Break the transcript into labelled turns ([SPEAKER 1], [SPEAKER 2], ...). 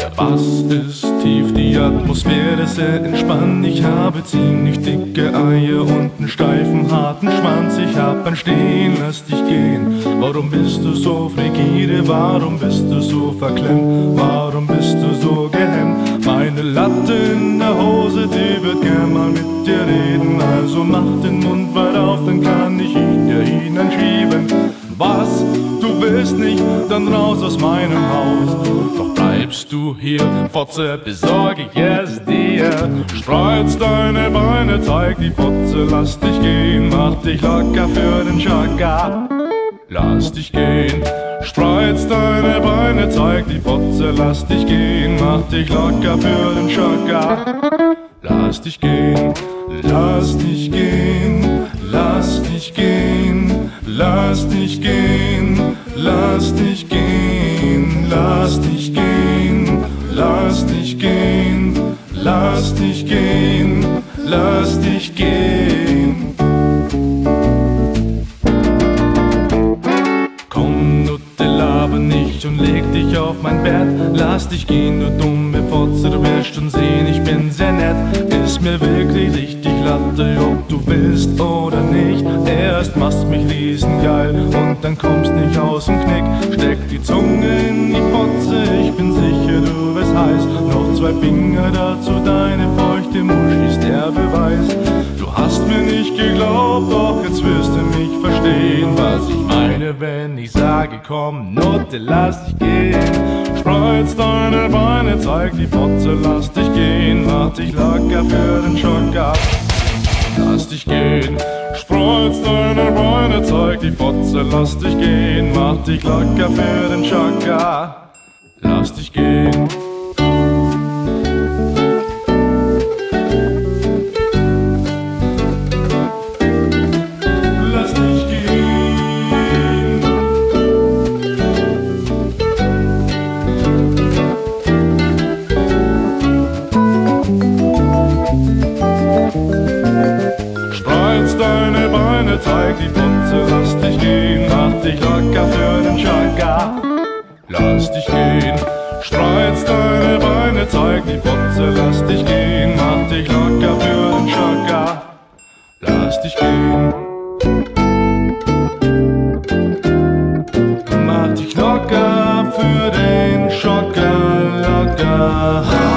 [SPEAKER 1] Der Bass ist tief, die Atmosphäre sehr entspannt. Ich habe ziemlich dicke Eier und einen steifen, harten Schwanz. Ich hab ein Stehen, lass dich gehen. Warum bist du so frigide? Warum bist du so verklemmt? Warum bist du so gehemmt? Meine Latte in der Hose, die wird gern mal mit dir reden. Also mach den Mund weit auf, dann kann ich ihn dir hineinschieben. Was? Du willst nicht, dann raus aus meinem Haus. Doch bleibst du hier, Fotze, besorge ich es dir. Spreiz deine Beine, zeig die Fotze, lass dich gehen. Mach dich locker für den Chaka, lass dich gehen. Spreiz deine Beine, zeig die Fotze, lass dich gehen. Mach dich locker für den Chaka, lass dich gehen. Lass dich gehen, lass dich gehen, lass dich gehen, lass dich gehen, lass dich gehen, lass dich gehen, lass dich gehen, lass dich gehen. Komm, Nutte, laber nicht und leg dich auf mein Bett. Lass dich gehen, du dumme Fotze, du wirst schon sehen, ich bin sehr nett. Ist mir wirklich richtig Latte, ob du willst oder nicht. Erst machst mich riesengeil und dann kommst nicht aus dem Knick. Steck die Zunge in die Fotze, ich bin sicher, du wirst heiß. Noch 2 Finger dazu, deine feuchte Muschi ist der Beweis. Du hast mir nicht geglaubt, doch jetzt wirst du mich verstehen, was ich meine, wenn ich sage, komm, Nutte, lass dich gehen. Spreiz deine Beine, zeig die Fotze, lass dich gehen. Mach dich locker für den Schocker, lass dich gehen. Spreiz deine Beine, zeig die Fotze, lass dich gehen. Mach dich locker für den Schocker, lass dich gehen. Spreiz deine Beine, zeig die Fotze, lass dich gehen. Mach dich locker für den Chaka, lass dich gehen. Spreiz deine Beine, zeig die Fotze, lass dich gehen. Mach dich locker für den Chaka, lass dich gehen. Mach dich locker für den Chaka, locker.